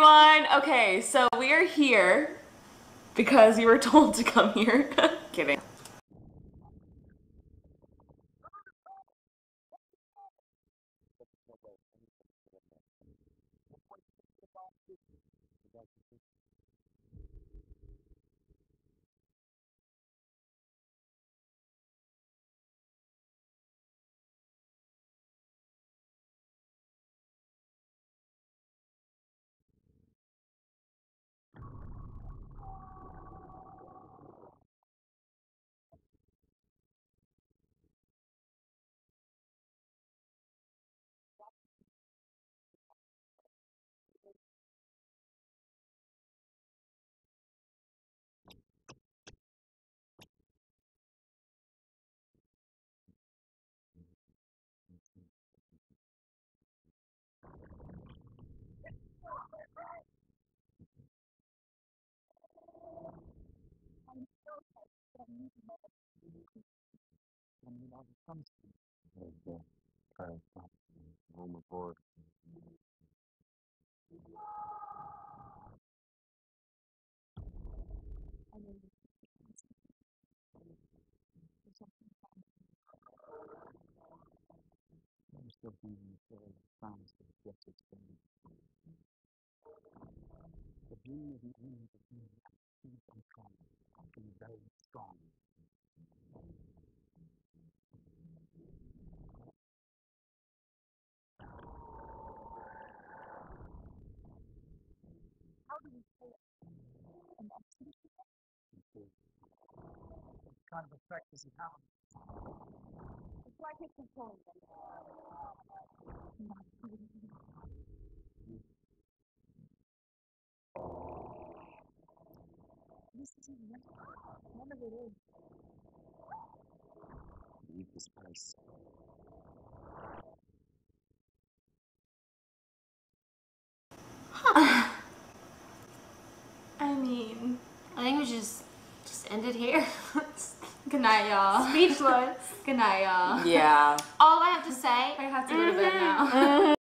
everyone. Okay, so we are here because you were told to come here. Kidding. Oh my god. I'm still thinking of the times that I've yet to experience. The beauty of the image of being deep and strong, being very strong. What kind of effect does it have? It's like it's controlling them. This is none of it is. Eat the spice. I mean, I think we just end it here. good night, y'all. Speechless. Good night, y'all. Yeah. All I have to say, I have to go to bed now.